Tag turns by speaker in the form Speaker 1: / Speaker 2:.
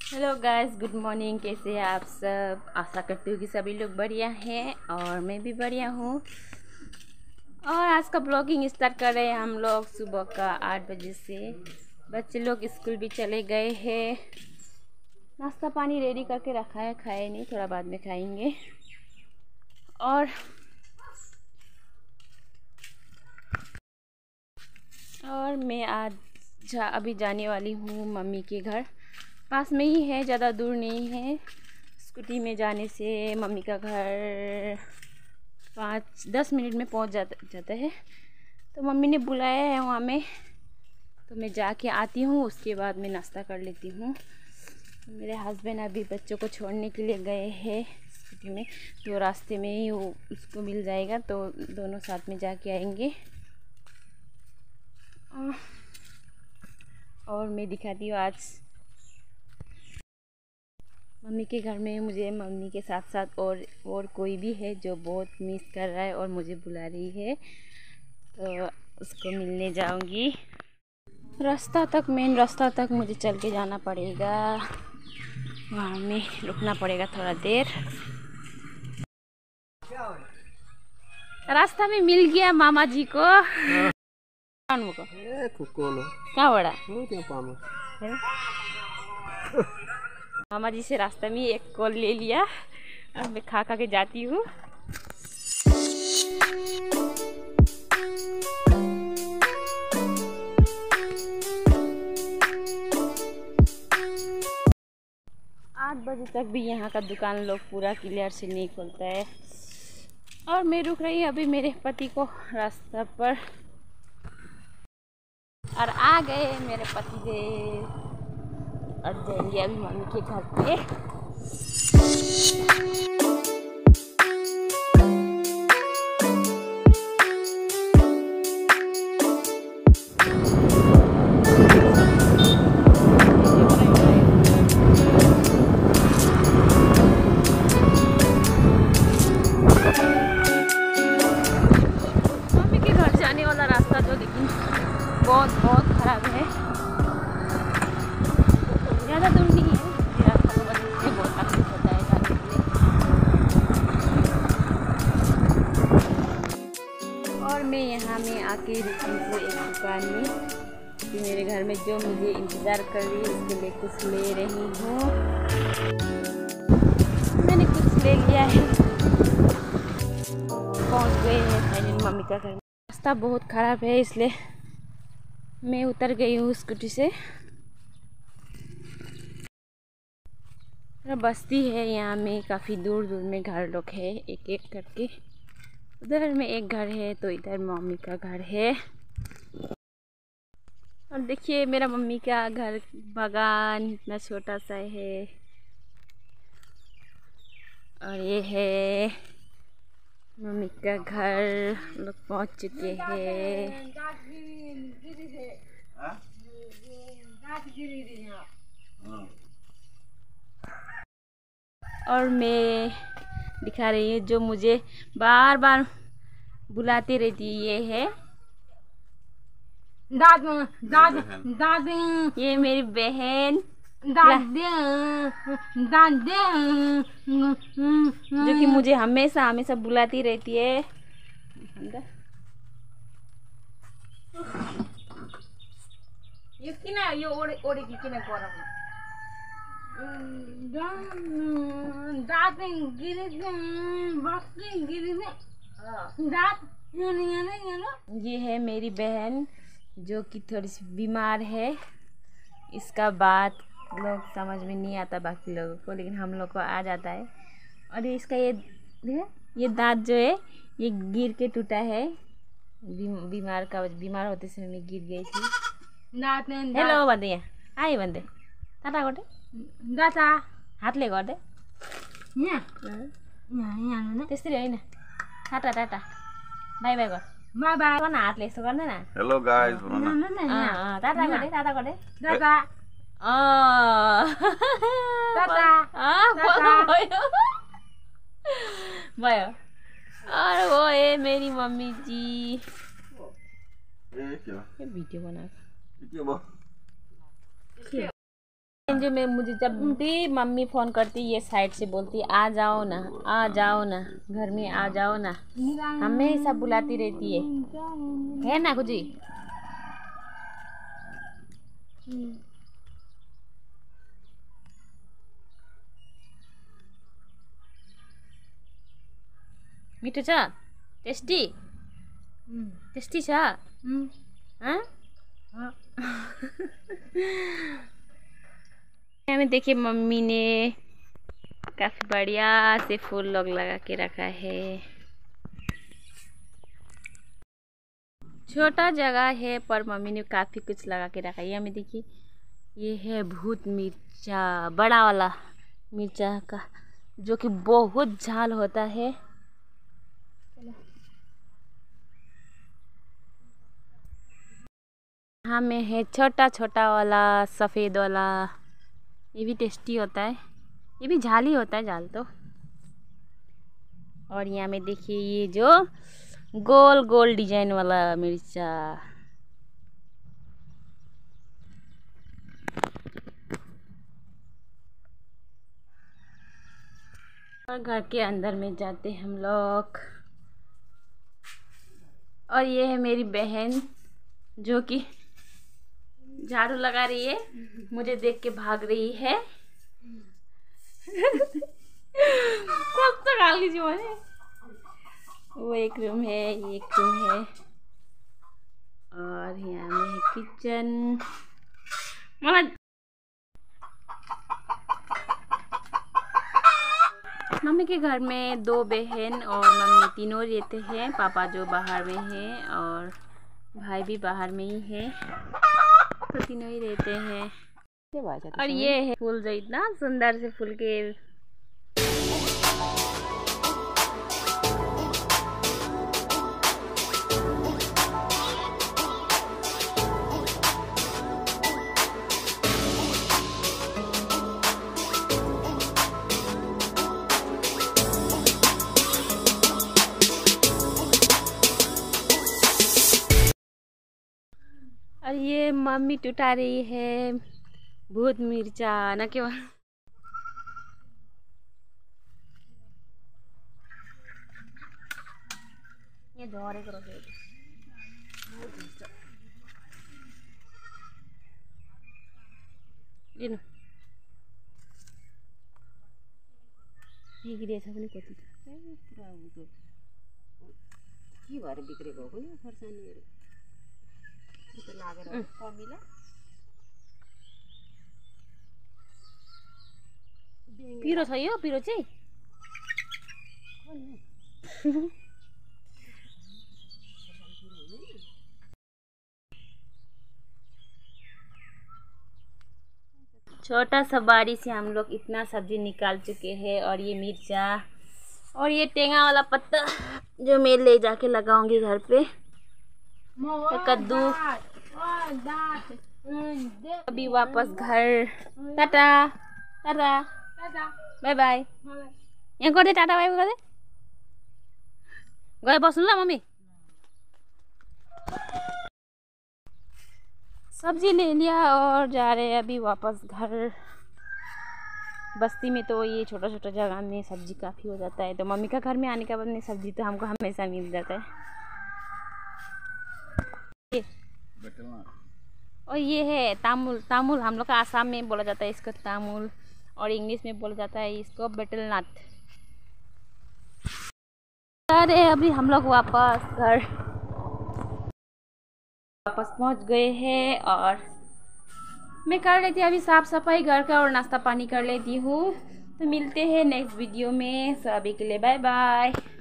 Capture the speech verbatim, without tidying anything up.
Speaker 1: Hello guys, good morning. कैसे हैं आप सब? आशा करती हूँ कि सभी लोग बढ़िया हैं और मैं भी बढ़िया हूँ। और आज का ब्लॉगिंग स्टार्ट कर रहे हैं हम लोग सुबह का आठ बजे से। बच्चे लोग स्कूल भी चले गए हैं। नाश्ता पानी रेडी करके रखा है, खाए नहीं, थोड़ा बाद में खाएंगे। और और मैं आज जा अभी जाने वाली हूँ मम्मी के घर। पास में ही है, ज़्यादा दूर नहीं है। स्कूटी में जाने से मम्मी का घर पाँच दस मिनट में पहुंच जाता जाता है। तो मम्मी ने बुलाया है वहाँ में, तो मैं जाके आती हूँ। उसके बाद मैं नाश्ता कर लेती हूँ। मेरे हस्बैंड अभी बच्चों को छोड़ने के लिए गए हैं स्कूटी में, तो रास्ते में ही वो उसको मिल जाएगा, तो दोनों साथ में जाके आएंगे। और मैं दिखाती हूँ आज मम्मी के घर में। मुझे मम्मी के साथ साथ और और कोई भी है जो बहुत मिस कर रहा है और मुझे बुला रही है, तो उसको मिलने जाऊंगी। रास्ता तक, मेन रास्ता तक मुझे चल के जाना पड़ेगा। वहाँ में रुकना पड़ेगा थोड़ा देर। रास्ता में मिल गया मामा जी को। क्या बड़ा मामा जी से रास्ते में एक कॉल ले लिया। अब मैं खा खा के जाती हूँ। आठ बजे तक भी यहाँ का दुकान लोग पूरा क्लियर से नहीं खोलता है। और मैं रुक रही हूँ अभी मेरे पति को रास्ता पर। और आ गए मेरे पति देव। और जाएंगे अभी मम्मी के घर पे। मम्मी के घर जाने वाला रास्ता तो लेकिन बहुत बहुत खराब है। ज़्यादा दूर नहीं है, रास्ता तो बस इससे बहुत तकलीफ होता है जाने के लिए। और मैं यहाँ में आके रुकी हूँ एक दुकान में कि मेरे घर में जो मुझे इंतज़ार कर रही है उसके लिए कुछ ले रही हूँ। मैंने कुछ ले लिया है। पहुँच गए हैं फाइनली मम्मी का घर। रास्ता बहुत ख़राब है, इसलिए मैं उतर गई हूँ स्कूटी से। बस्ती है यहाँ में, काफ़ी दूर दूर में घर लोग है, एक एक करके। उधर में एक घर है, तो इधर मम्मी का घर है। और देखिए मेरा मम्मी का घर, बागान इतना छोटा सा है। और ये है मम्मी का घर। लोग पहुँच चुके हैं। और मैं दिखा रही हूँ जो मुझे बार बार बुलाती रहती है, ये है दादी दादी दादी। ये मेरी बहन दादी दादी, जो कि मुझे हमेशा हमेशा बुलाती रहती है। ये किना ये ओड़े ओड़े की किना कोरा दादी गिरी बकरी गिरी ने दाद। ये है मेरी बहन जो कि थोड़ी सी बीमार है। इसका बात लोग समझ में नहीं आता बाकी लोगों को, लेकिन हम लोग को आ जाता है। और इसका ये ये दांत जो है ये गिर के टूटा है। बीमार का बीमार होते समय मैं गिर गई थी। हेलो बंदे, आई बंदे टाटा गोटे दाता हातले गर्दे त्यसरी होइन। टाटा टाटा बाई बाई गर, बाई बाई गर्न हातले यस्तो गर्दैन।
Speaker 2: हेलो गाइस
Speaker 1: टाटा गरे टाटा गरे टाटा भयो। और वो है मेरी मम्मी जी।
Speaker 2: ये क्या
Speaker 1: वीडियो बना
Speaker 2: वीडियो
Speaker 1: जो मैं मुझे जब भी मम्मी फ़ोन करती ये साइड से बोलती आ जाओ ना, आ जाओ ना, घर में आ जाओ ना, हमेशा बुलाती रहती है है ना कुजी? मिठो छ? टेस्टी टेस्टी छ? हाँ? हमें देखिए मम्मी ने काफ़ी बढ़िया से फूल लोग लगा के रखा है। छोटा जगह है पर मम्मी ने काफ़ी कुछ लगा के रखा है। ये हमें देखिए, ये है भूत मिर्चा, बड़ा वाला मिर्चा का, जो कि बहुत झाल होता है। यहाँ में है छोटा छोटा वाला सफ़ेद वाला, ये भी टेस्टी होता है, ये भी झाल ही होता है, झाल तो। और यहाँ में देखिए ये जो गोल गोल डिजाइन वाला मिर्चा, और घर के अंदर में जाते हम लोग। और ये है मेरी बहन जो कि झाड़ू लगा रही है, मुझे देख के भाग रही है। कब तक आ लीजिए मैंने। वो एक रूम है, ये एक रूम है, और यहाँ में है किचन। मम्मी के घर में दो बहन और मम्मी तीनों रहते हैं। पापा जो बाहर में है और भाई भी बाहर में ही है, तो तीनों ही रहते हैं। और ये है फूल जो इतना सुंदर से फूल के और ये मम्मी टुटा रही है भूत मिर्चा ना क्यों। ये धोरे करो लिनु बिग्रिएछ पनि कति पुरा उ के भएर बिग्रेको हो नि खर्सानीहरु त्यो लागेर कमिला पिरो छ यो पिरो चाहिँ छोटा सा बारी से हम लोग इतना सब्जी निकाल चुके हैं। और ये मिर्चा और ये टेंगा वाला पत्ता जो मैं ले जाके लगाऊंगी घर पे, कद्दू। अभी वापस घर, टाटा टाटा बाय बाय। यहाँ गर्दै टाटा बाय गर्दै गए बस्नु ल मम्मी। सब्जी ले लिया और जा रहे हैं अभी वापस घर। बस्ती में तो ये छोटा छोटा जगह में सब्जी काफ़ी हो जाता है, तो मम्मी का घर में आने के बाद में सब्जी तो हमको हमेशा मिल जाता है। ये और ये है तामुल। तामुल हम लोग का आसाम में बोला जाता है इसको तामुल, और इंग्लिश में बोला जाता है इसको बेटलनट। अरे अभी हम लोग वापस घर वापस पहुंच गए हैं, और मैं कर लेती अभी साफ सफाई घर का और नाश्ता पानी कर लेती हूँ। तो मिलते हैं नेक्स्ट वीडियो में, सभी के लिए बाय बाय।